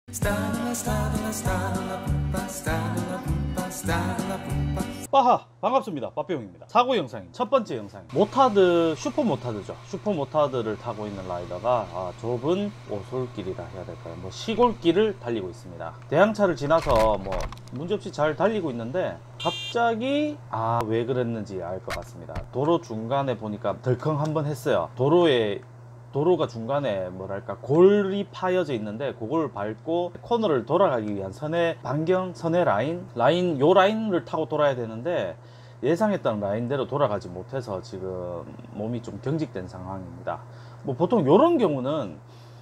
빠하 반갑습니다. 빠삐용입니다. 사고 영상인 첫 번째 영상, 모타드, 슈퍼 모타드죠. 슈퍼 모타드를 타고 있는 라이더가 좁은 오솔길이라 해야 될까요, 뭐 시골길을 달리고 있습니다. 대항차를 지나서 뭐 문제없이 잘 달리고 있는데 갑자기 왜 그랬는지 알 것 같습니다. 도로 중간에 보니까 덜컹 한번 했어요. 도로가 중간에 뭐랄까 골이 파여져 있는데 그걸 밟고 코너를 돌아가기 위한 선의 라인을 타고 돌아야 되는데 예상했던 라인대로 돌아가지 못해서 지금 몸이 좀 경직된 상황입니다. 뭐 보통 이런 경우는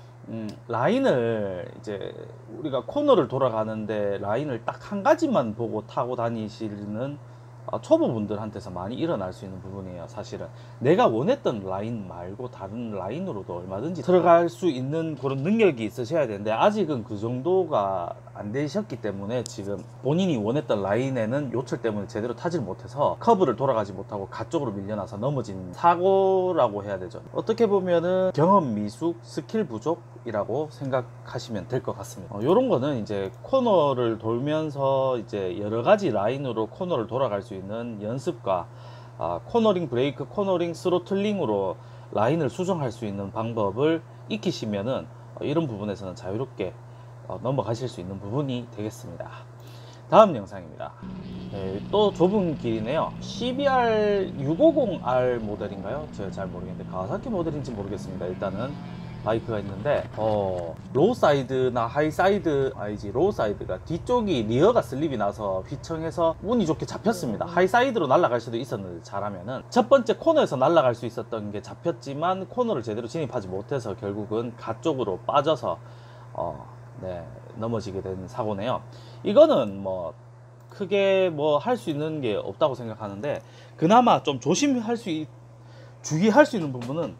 라인을 이제 우리가 코너를 돌아가는데 라인을 딱 한 가지만 보고 타고 다니시는 초보분들한테서 많이 일어날 수 있는 부분이에요. 사실은 내가 원했던 라인 말고 다른 라인으로도 얼마든지 들어갈 수 있는 그런 능력이 있으셔야 되는데 아직은 그 정도가 안 되셨기 때문에 지금 본인이 원했던 라인에는 요철 때문에 제대로 타질 못해서 커브를 돌아가지 못하고 가쪽으로 밀려나서 넘어진 사고라고 해야 되죠. 어떻게 보면은 경험 미숙, 스킬 부족이라고 생각하시면 될 것 같습니다. 요런 거는 이제 코너를 돌면서 이제 여러 가지 라인으로 코너를 돌아갈 수 있는 연습과 코너링 브레이크, 코너링 스로틀링으로 라인을 수정할 수 있는 방법을 익히시면은 이런 부분에서는 자유롭게 넘어가실 수 있는 부분이 되겠습니다. 다음 영상입니다. 또 좁은 길이네요. CBR 650R 모델인가요? 제가 잘 모르겠는데 가와사키 모델인지 모르겠습니다. 일단은 바이크가 있는데 로우 사이드나 하이 사이드 로우 사이드가 뒤쪽이 리어가 슬립이 나서 휘청해서 운이 좋게 잡혔습니다. 하이 사이드로 날아갈 수도 있었는데 잘하면은 첫 번째 코너에서 날아갈 수 있었던 게 잡혔지만 코너를 제대로 진입하지 못해서 결국은 가쪽으로 빠져서 넘어지게 된 사고네요. 이거는 뭐 크게 뭐 할 수 있는 게 없다고 생각하는데 그나마 좀 주의할 수 있는 부분은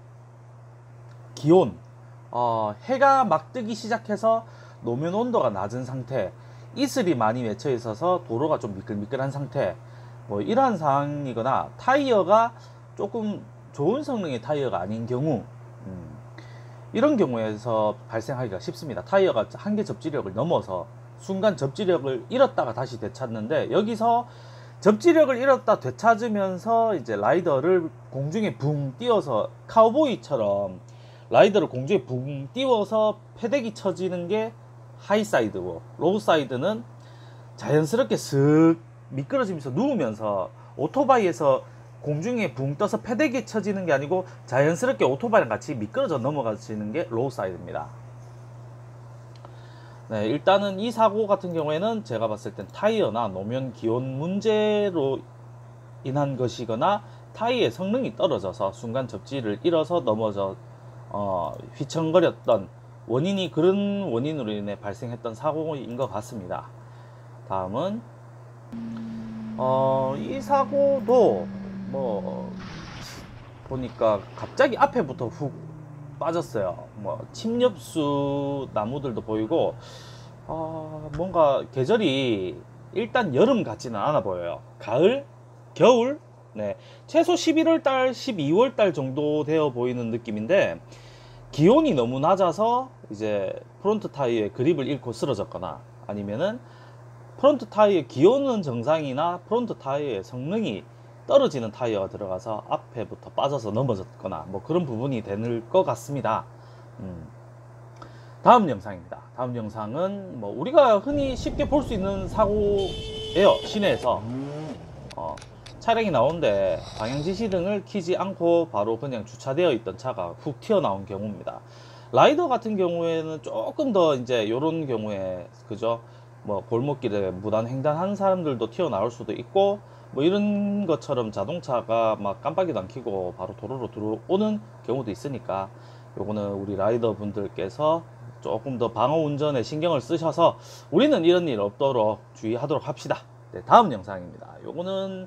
기온, 해가 막 뜨기 시작해서 노면 온도가 낮은 상태, 이슬이 많이 맺혀 있어서 도로가 좀 미끌미끌한 상태, 뭐 이러한 상황이거나 타이어가 조금 좋은 성능의 타이어가 아닌 경우, 이런 경우에서 발생하기가 쉽습니다. 타이어가 한계 접지력을 넘어서 순간 접지력을 잃었다가 다시 되찾는데, 여기서 접지력을 잃었다 되찾으면서 이제 라이더를 공중에 붕 띄워서 카우보이처럼 라이더를 공중에 붕 띄워서 패대기 쳐지는 게 하이 사이드고, 로우 사이드는 자연스럽게 슥 미끄러지면서 누우면서 오토바이에서 공중에 붕 떠서 패대기 쳐지는 게 아니고 자연스럽게 오토바이랑 같이 미끄러져 넘어가시는 게 로우 사이드입니다. 일단은 이 사고 같은 경우에는 제가 봤을 땐 타이어나 노면 기온 문제로 인한 것이거나 타이어의 성능이 떨어져서 순간 접지를 잃어서 넘어져 휘청거렸던 그런 원인으로 인해 발생했던 사고인 것 같습니다. 다음은 이 사고도 뭐 보니까 갑자기 앞에부터 훅 빠졌어요. 뭐 침엽수 나무들도 보이고 뭔가 계절이 일단 여름 같지는 않아 보여요. 가을, 겨울, 최소 11월달, 12월달 정도 되어 보이는 느낌인데, 기온이 너무 낮아서 이제 프론트 타이어의 그립을 잃고 쓰러졌거나, 아니면은 프론트 타이어의 기온은 정상이나 프론트 타이어의 성능이 떨어지는 타이어가 들어가서 앞에부터 빠져서 넘어졌거나 뭐 그런 부분이 되는 것 같습니다. 다음 영상입니다. 다음 영상은 뭐 우리가 흔히 쉽게 볼 수 있는 사고예요. 시내에서 차량이 나오는데 방향지시등을 켜지 않고 바로 그냥 주차되어 있던 차가 훅 튀어나온 경우입니다. 라이더 같은 경우에는 조금 더 이제 이런 경우에 그죠, 뭐 골목길에 무단 횡단하는 사람들도 튀어나올 수도 있고, 뭐 이런 것처럼 자동차가 막 깜빡이도 안 켜고 바로 도로로 들어오는 경우도 있으니까 요거는 우리 라이더 분들께서 조금 더 방어 운전에 신경을 쓰셔서 우리는 이런 일 없도록 주의하도록 합시다. 다음 영상입니다. 요거는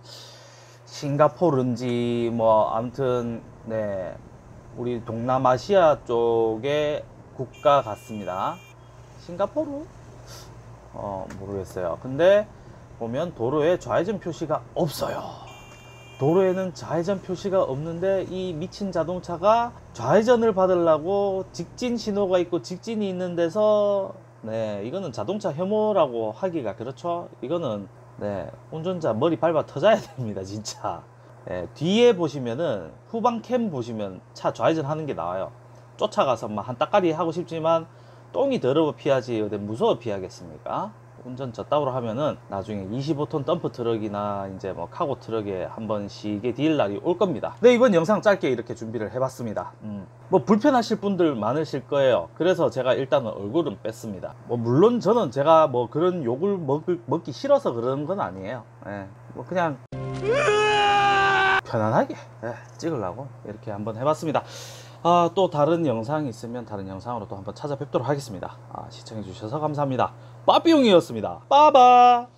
싱가포르인지 뭐 아무튼 우리 동남아시아 쪽의 국가 같습니다. 싱가포르? 모르겠어요. 근데 보면 도로에 좌회전 표시가 없어요. 도로에는 좌회전 표시가 없는데 이 미친 자동차가 좌회전을 받으려고 직진 신호가 있고 직진이 있는 데서 네, 이거는 자동차 혐오라고 하기가 그렇죠. 이거는 네, 운전자 머리 밟아 터져야 됩니다, 진짜. 예, 뒤에 보시면은 후방 캠 보시면 차 좌회전 하는 게 나와요. 쫓아가서 막 한 따까리 하고 싶지만 똥이 더러워 피하지 어디 무서워 피하겠습니까? 운전 저따구로 하면은 나중에 25톤 덤프 트럭이나 이제 뭐 카고 트럭에 한번 시게 딜 날이 올 겁니다. 네, 이번 영상 짧게 이렇게 준비를 해봤습니다. 뭐 불편하실 분들 많으실 거예요. 그래서 제가 일단은 얼굴은 뺐습니다. 뭐 물론 저는 제가 뭐 그런 욕을 먹기 싫어서 그러는 건 아니에요. 예, 뭐 그냥 편안하게 찍으려고 이렇게 한번 해봤습니다. 또 다른 영상이 있으면 다른 영상으로 또 한번 찾아뵙도록 하겠습니다. 시청해주셔서 감사합니다. 빠삐용이었습니다. 빠바.